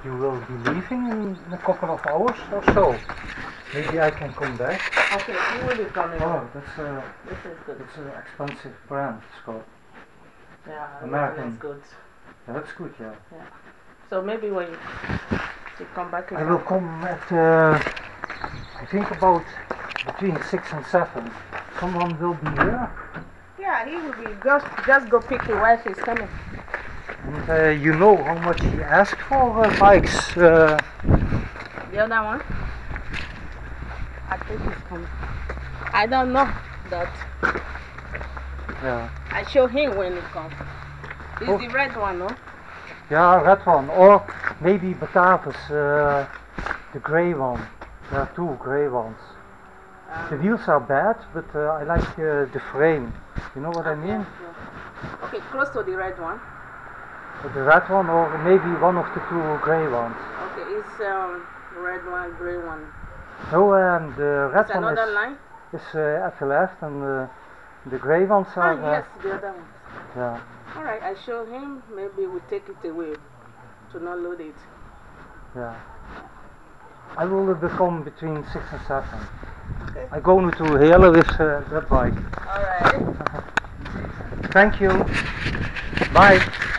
you will be leaving in a couple of hours or so. Maybe I can come back. Okay, who will be coming? Oh, this is good. that's an expensive brand, Scott. Yeah, American. that's good. Yeah, that's good, yeah. Yeah. So maybe when you come back again. I will come at, I think about between 6 and 7. Someone will be here. Yeah, he will be. Just go pick your wife, he's coming. And you know how much he asked for bikes? The other one? I think he's coming. I don't know that. Yeah. I show him when he comes. It's the red one, no? Yeah, red one. Or maybe Batavus, the grey one. There are two grey ones. The wheels are bad, but I like the frame. You know what I mean? Yeah. Okay, close to the red one. The red one, or maybe one of the two grey ones. Okay, it's red one, grey one. No, the red It's one another line? is at the left, and the grey ones are. Yes, the other one. Yeah. Alright, I show him. Maybe we take it away to not load it. Yeah. I will become between 6 and 7. Okay. I go to Heerlen with that bike. Alright. Thank you. Bye.